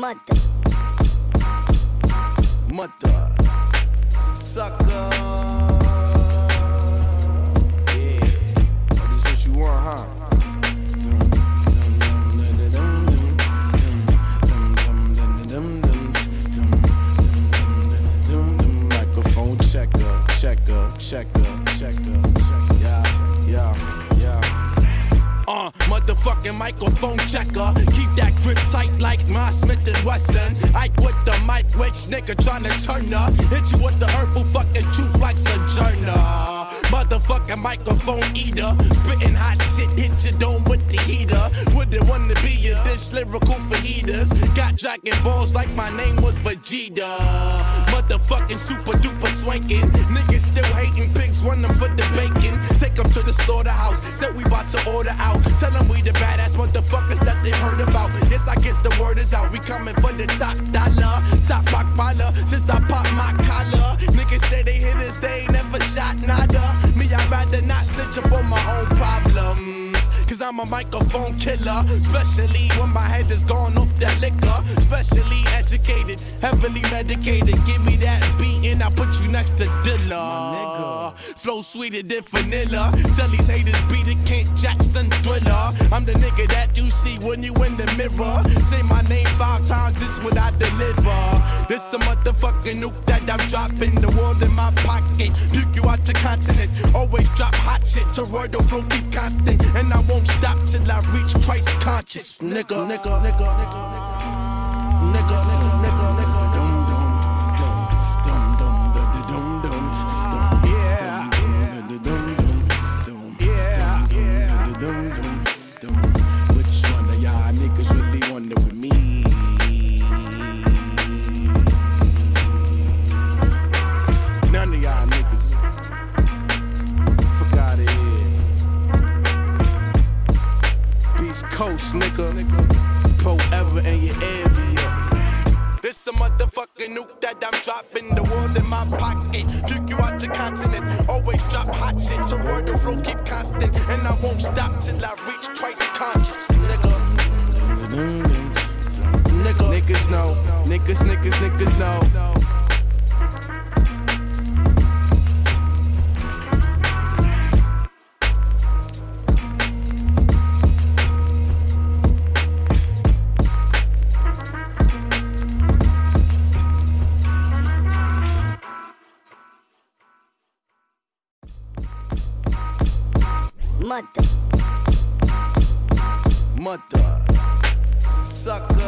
Mother sucker. Yeah, oh, this what you want, huh? Microphone checker, yeah. Motherfucking microphone checker. Keep that grip tight like my Smith & Wesson. Ike with the mic, which nigga tryna turn up. Hit you with the hurtful fucking truth like Sojourner. Motherfucking microphone eater. Spitting hot shit, hit your dome with the heater. Wouldn't wanna be a dish lyrical for heaters. Got Dragon Balls like my name was Vegeta. Motherfucking super duper swanking. Niggas still hating, pigs run them for the bacon. Take them to the slaughterhouse, said we bout to order out. Tell them we the badass motherfuckers that they heard about. Yes, I guess the word is out. We coming for the top dollar, top rock baller. Since I popped my collar, niggas say they hit us, they ain't never shot nada. Me, I'd rather not snitch up on my own problems. Cause I'm a microphone killer. Especially when my head is gone off that liquor. Specially educated, heavily medicated. Give me that beat and I'll put you next to Dilla. Flow sweeter than vanilla. Tell these haters beat it, Kent Jackson Thriller. I'm the nigga that you see when you in the mirror. Say my name 5 times, this what I deliver. This a motherfucking nuke that I'm dropping. The world in my pocket, puke you out your continent. Always drop hot shit, toroidal flow keep constant. And I won't stop till I reach Christ conscious. Nigga. Which one of y'all niggas really wonder with me? None of y'all niggas. Fuck out of here. East Coast, nigga. Forever in your area. This a motherfucking nuke that I'm dropping. The world in my pocket. Puke you out your continent. Always drop hot shit. Toroidal flow keep constant. And I won't stop till I reach Christ conscious. Nigga. Niggas know. Niggas know. Mother sucker.